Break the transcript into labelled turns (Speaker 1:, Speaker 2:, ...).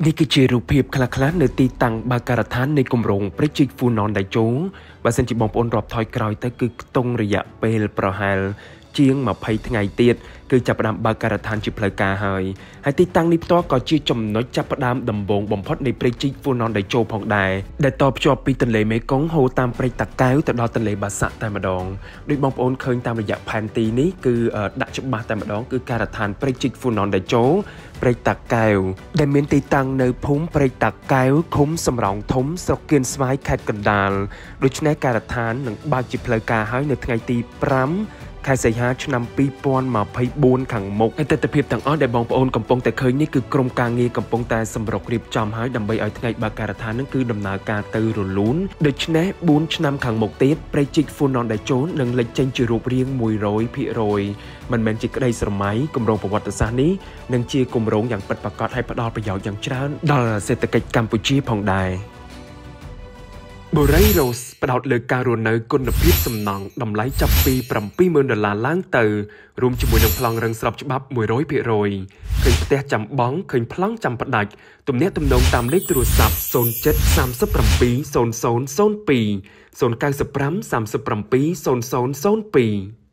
Speaker 1: នេះគឺជារូបភាពខ្លះៗនៅទីតាំងបាការដ្ឋាននៃគម្រោងព្រៃជីកហ្វូណនដៃជោបើសិនជាបងប្អូនរាប់ថយក្រោយទៅគឺខ្ទង់រយៈពេលប្រហែលជាង20ថ្ងៃទៀតគឺចាប់ផ្ដើមបើកការដ្ឋានជាផ្លូវការហើយទីតាំងនេះផ្ទាល់ក៏ជាចំណុចចាប់ផ្ដើមដំបូងបំផុតនៃព្រៃជីកហ្វូណនដៃជោផងដែរដែលតភ្ជាប់ពីទន្លេមេគង្គហូរតាមព្រៃតាកែវទៅដល់ទន្លេបាសាក់តែម្ដងដូចបងប្អូនឃើញតាមរយៈផែនទីនេះគឺដាក់ច្បាស់តែម្ដងគឺការដ្ឋានព្រៃជីកហ្វូណនដៃជោព្រៃតាកែវដែលមានទីតាំងនៅភូមិព្រៃតាកែវឃុំសំរោងធំស្រុកគៀនស្វាយខេត្តកណ្ដាលដូច្នេះការដ្ឋាននឹងបើកជាផ្លូវការហើយនៅថ្ងៃទី5 ខែសីហាឆ្នាំ2024ខាងមុខទិដ្ឋភាពទាំងអស់ដែលបងប្អូនកំពុងតែឃើញនេះគឺក្រុមការងារកំពុងតែសម្រុករៀបចំហើយដើម្បីឲ្យថ្ងៃបើកការដ្ឋាននឹងគឺដំណើរការទៅរលូនដូច្នេះ4ឆ្នាំខាងមុខទៀតព្រៃជីកហ្វូណនដៃជោនឹងលេចចេញជារូបរាង 100% មិនមែនជាក្តីស្រមៃគម្រោងប្រវត្តិសាស្ត្រនេះនឹងជាគម្រោងយ៉ាងពិតប្រាកដឲ្យផ្ដល់ប្រយោជន៍យ៉ាងច្រើនដល់សេដ្ឋកិច្ចកម្ពុជាផងដែរបូរីរ៉ូសផ្ដោតលើការរស់នៅគុណភាពសំណង់តម្លៃចាប់ពី$70,000ឡើងទៅរួមជាមួយនឹងប្លង់រឹងស្របច្បាប់ 100% ឃើញផ្ទះចាំបង់ឃើញប្លង់ចាំផ្ដាច់ទំនាក់ទំនងតាមលេខទូរស័ព្ទ07370002 095 370002